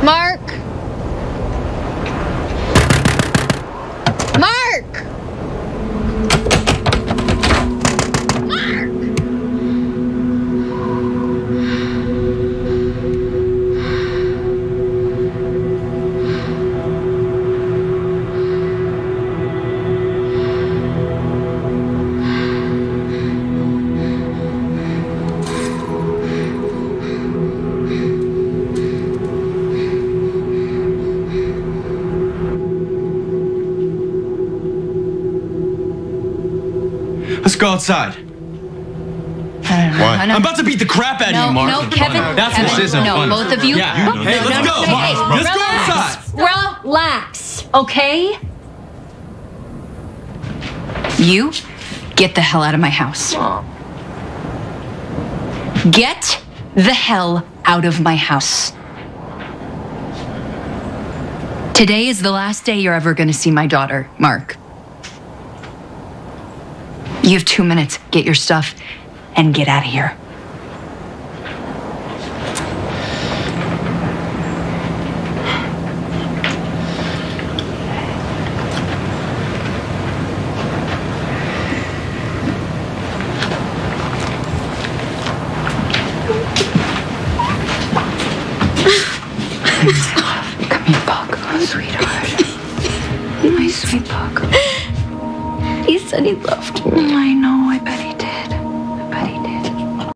Mark! Mark! Mark! Let's go outside. Why? I'm about to beat the crap out of you, Mark. No, Kevin. That's Kevin, what this isn't fun. both of you. Yeah. Hey, let's go. Let's go outside. Relax, okay? You get the hell out of my house. Get the hell out of my house. Today is the last day you're ever going to see my daughter, Mark. You have 2 minutes. Get your stuff and get out of here. Come here, Buck. Oh, sweetheart. My sweet Buck. He said he loved me. I know. I bet he did.